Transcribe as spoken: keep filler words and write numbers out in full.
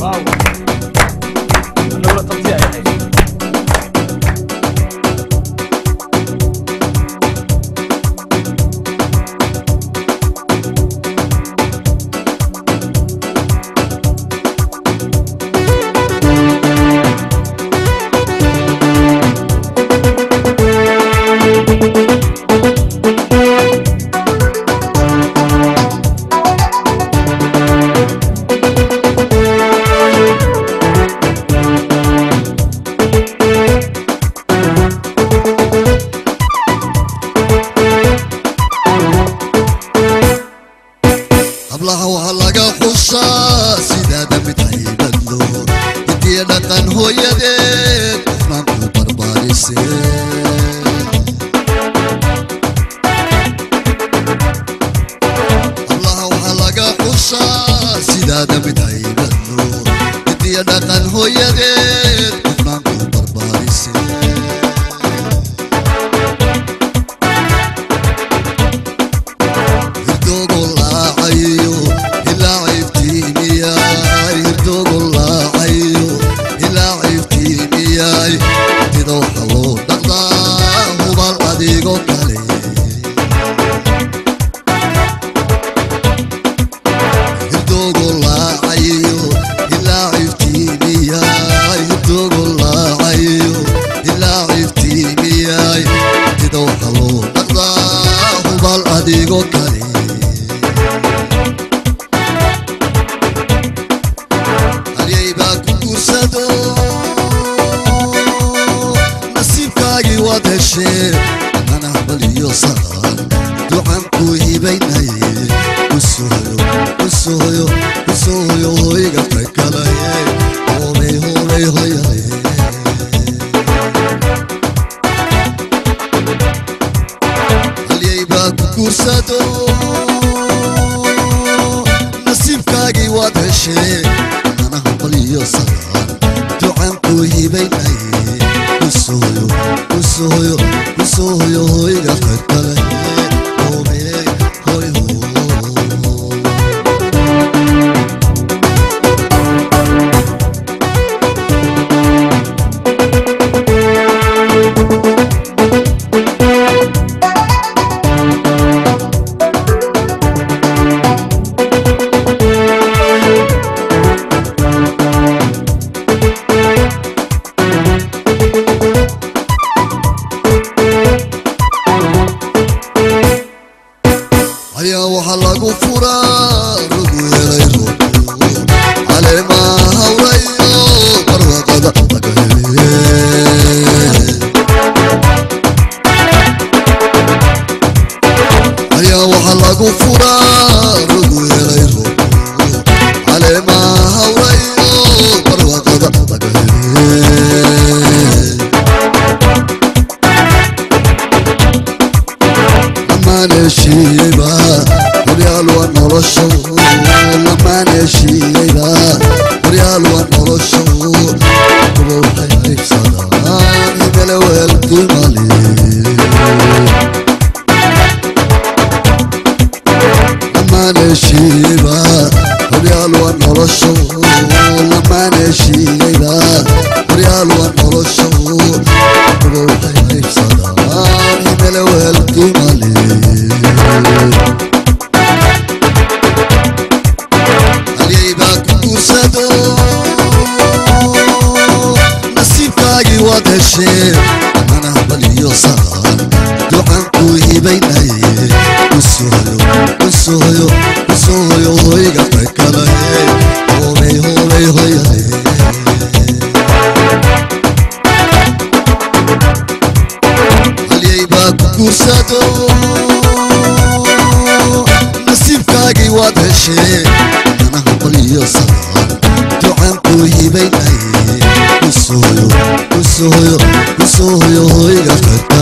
الله وهلقى خصا سيدادا متعيبدلو يدي نقن هو يدين نانكو برباريسي الله وهلقى خصا سيدادا متعيبدلو يدي نقن هو يدين نانكو برباريسي digo cari Aliay baa ku guursado nasiibkaagii waad heshee ana baliyo saqan ducan ku hibaynaye kusoyo kusoyo kusoyo hoyga kakalaye hoobay hoobay hoyaye guursado nasiibkaagii waad heshee ana baliyo saqan ducan ku hibaynaye kusoyo kusoyo kusoyo hoyga kakalaye hoobay hoy ho وحلقوا فرار ويريرو على ما هوريو برقد طقهي يا وحلقوا فرار ويريرو على ما هوريو برقد طقهي لما نشيبا وريال ونرشو لما نشيبا وريال ونرشو روحي هيك صداني بلوال قمالي لما نشيبا وريال ونرشو لما نشيبا وريال ونرشو روحي هيك صداني بلوال قمالي نصيبكاغي waad heshee ana baliyo saqan ducan ku hibaynaye kusoyo kusoyo kusoyo hoyga kakalaye hoobay hoobay hoyaye Aliay baa ku guursado nasiibkaagii waad heshee ana baliyo saqan ducan ku hibaynaye kusoyo kusoyo kusoyo hoyga kakalaye